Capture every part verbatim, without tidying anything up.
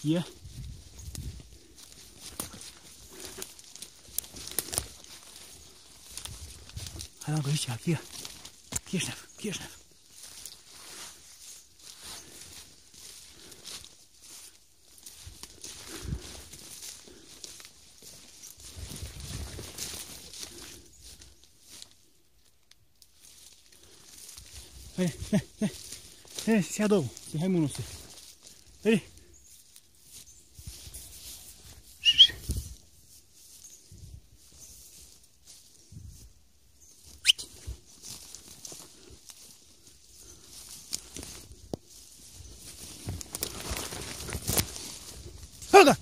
hier. Hallo Goshawk, hier. Hier schnell, hier schnell. Hai, hai, hai. Hai, se ia două. Hai mânul să. Hai. Haga!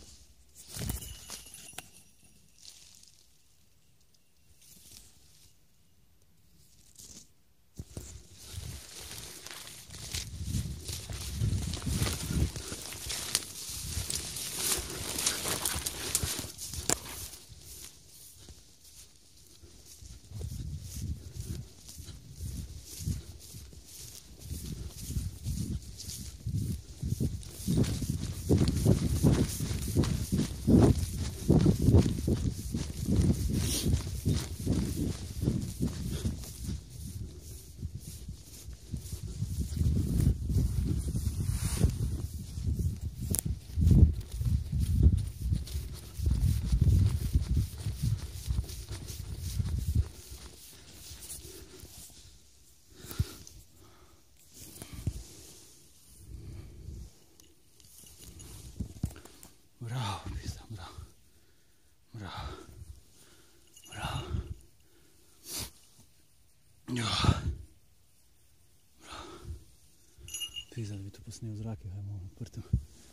Bravo, pizda, bravo. Bravo. Bravo. Bravo. Pizda, da bi to posneo v zrake, ajmo, prtem.